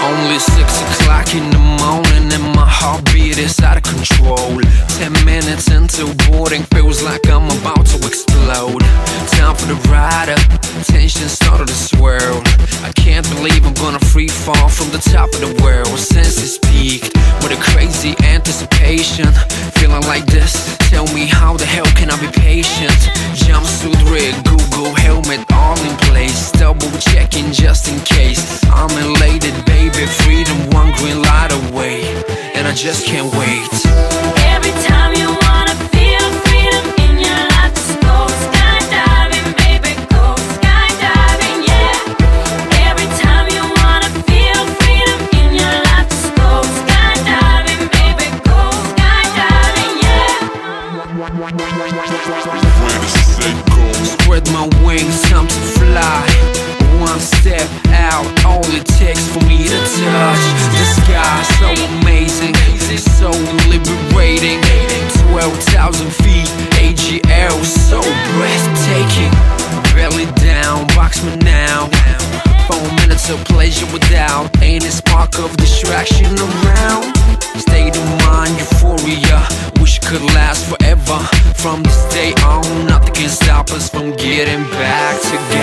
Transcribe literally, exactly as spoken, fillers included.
Only six o'clock in the morning and my heartbeat is out of control. Ten minutes into boarding, feels like I'm about to explode. Time for the ride up, tension started to swirl. I can't believe I'm gonna free fall from the top of the world. Senses peaked with a crazy anticipation. Feeling like this, tell me how the hell can I be patient? Jumpsuit rig, Google helmet all in place. Double checking just in case. I'm elated, baby, freedom one green light away, and I just can't wait. Every time you wanna feel freedom in your life, just go skydiving, baby, go skydiving, yeah. Every time you wanna feel freedom in your life, just go skydiving, baby, go skydiving, yeah. Spread my wings, time to fly. One step out, all it takes for me to touch the sky. So amazing, so liberating. Twelve thousand feet, A G L, so breathtaking. Belly down, box me now. Four minutes of pleasure without any spark of distraction around. State of mind, euphoria, wish it could last forever. From this day on, nothing can stop us from getting back together.